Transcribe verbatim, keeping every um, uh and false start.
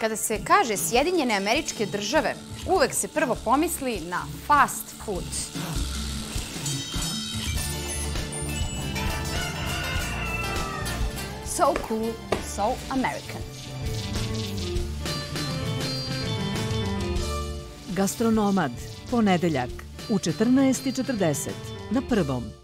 Kada se kaže Sjedinjene Američke Države, uvek se prvo pomisli na fast food. So cool, so American. Gastronomad, ponedeljak, u četrnaest i četrdeset na Prvom.